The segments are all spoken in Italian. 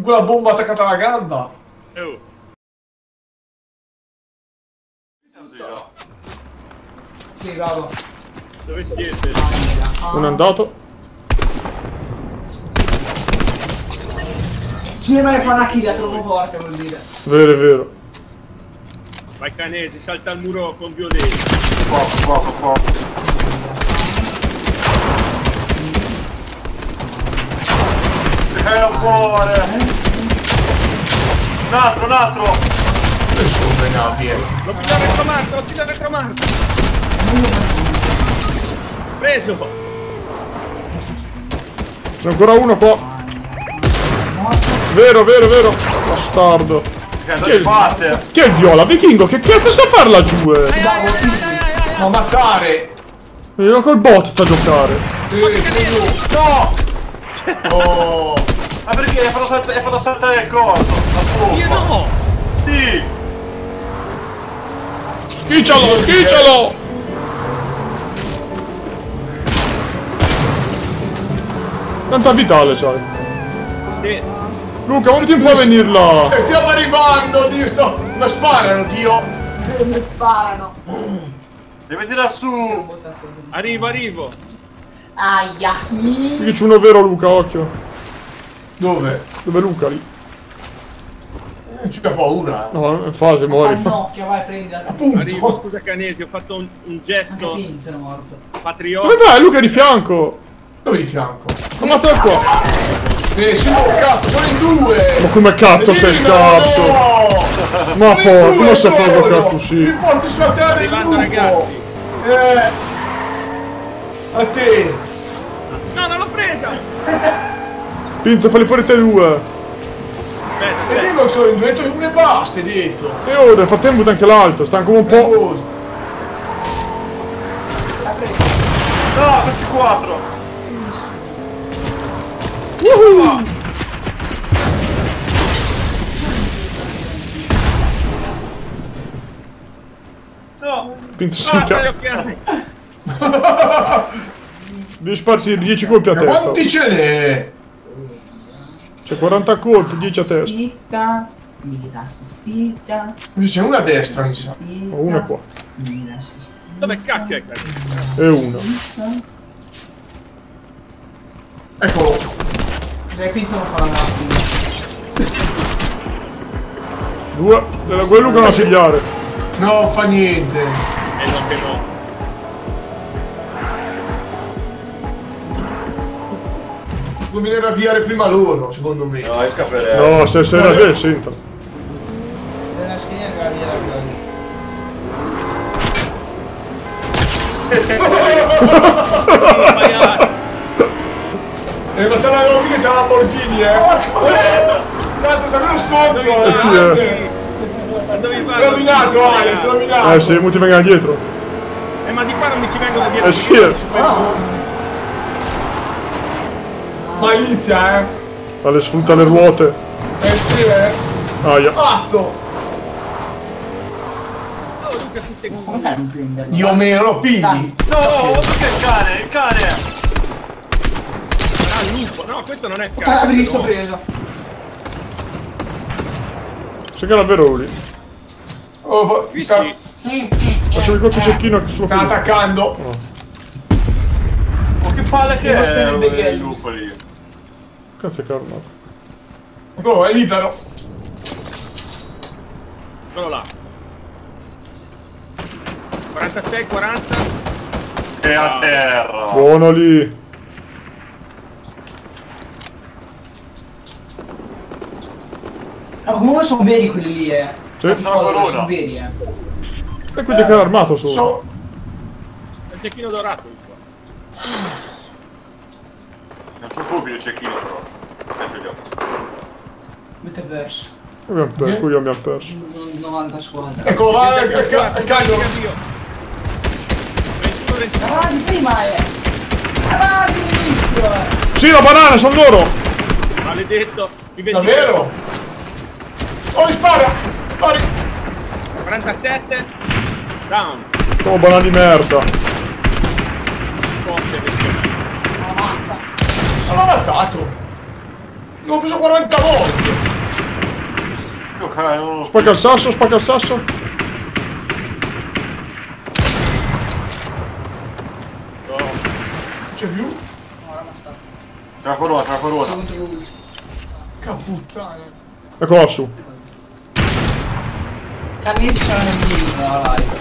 quella bomba attaccata alla gamba. Sì, vado. Dove siete? Non è andato. Ci vai a fare una kill, è troppo forte, vuol dire. Vero, è vero. Vai Canesi, salta al muro con violenza. Poco. Un cuore! Un altro! Nessuno frenati, L'ho pigliato retromarcia, Preso! C'è ancora uno qua. Vero. Bastardo. Chi è il viola? Vichingo, che cazzo sa fare laggiù? Ma ammazzare! Io col bot sta a giocare. No! Oh! Ma perché hai fatto saltare il coso? Io no! Sì! Schiccialo! Tanta vitale c'hai. Sì. Luca, muoviti un po' a venire là. Stiamo arrivando, Dio, sto... Ma sparano, Dio! Mi sparano. Devi tirare su! Arrivo. Aia. Qui c'è uno vero Luca, occhio. Dove? Dove Luca lì? C'è paura. No, in fase muori. Pannocchia, vai, prendila. Arrivo, scusa Canesi, ho fatto un gesto Anche Pin sono morto. patriota. Dove vai? Luca è di fianco. Dove di fianco? Ammazza qua. Nessuno, cazzo, sono in due! Ma come cazzo sei scarso? No! Ma poi, come sei stai a giocare così? Mi porti sulla terra del Arrivando, lupo! ragazzi. A te! No, non l'ho presa! Pinzo, falli fuori te due. Aspetta, E devo che sono in due, tu uno e basta, detto! E ora, nel frattempo anche l'altro, sta ancora un po'. No, facci 4! No! Pinzo si stai cazzo. occhiali! Devi spartire 10 colpi a testa. Quanti ce n'è? C'è 40 colpi, 10 a testa. Assistita. Mira assistita. C'è una a destra, mi sa. Ho una qua. Mira assistita. Dove cacchio è Canesi? E una. Eccolo! Dai, Pin non fa la navi. Due. Quel Luca non pigliare. No, fa niente! No che no. Bisognerebbe avviare prima loro, secondo me. No, io scapperei. No, se la vede, senta. È una schiena che va via da qui. Ma c'è la Robby che c'ha la Lamborghini, Cazzo, sta uno scontro! Sì, Dove Si è rovinato, Ale, si è rovinato! sì, molti vengono dietro. ma di qua non mi ci vengono dietro. Sì. Malizia, Alle sfrutta le ruote. sì, Aia. Cazzo! Oh, Luca, si te... Come fai a non prenderlo? Dio mio, lo pigli! Dai. No, perché il cane? Ah, il lupo. No, questo non è Ah, cazzo. perché sto preso? C'è che era vero lì. Oh, Qui sta, sì. Lasciami il colpo cecchino che sono sta finito. attaccando! Ma che palle che Devo è stare in The il lupo lì? Cazzo è carnato. Eccolo, è libero! Eccolo là. 46, 40. È a terra! Buono lì. Ma comunque sono veri quelli lì, Sì. Sono veri, E quindi che era armato solo. È il cecchino dorato il qua. Non c'ho cubi il cecchino però. Ce li ho. Avete perso. Qui abbiamo perso. 90 squadre. Eccolo, va, il cagno! 21, 22. Avanti prima, Avanti l'inizio, Sì, la banana, sono loro! Maledetto. Mi vedi? Davvero? Oh, mi spara! Spari! 47. Down. Oh, banana di merda. Scoppia che schifo. Ammazza. Sono ammazzato! L'ho preso 40 volte! Ok, non lo Spacca il sasso, spacca il sasso. C'è più? Tra corona, tra corona. Che puttana! Ecco lassù. Cannesi c'era nel video, live.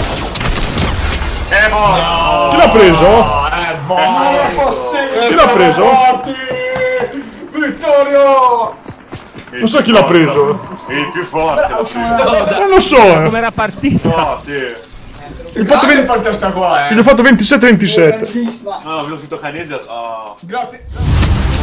Morto! Chi l'ha preso? Non è possibile! Chi l'ha preso? Morti! Vittorio! Non so chi l'ha preso. Il più forte, la prima. Non lo so. Com'era partita? No, sì. Gli ho fatto, Grande per testa qua, gli ho fatto 27-27. Grandissima. No, abbiamo scritto canese a... Grazie.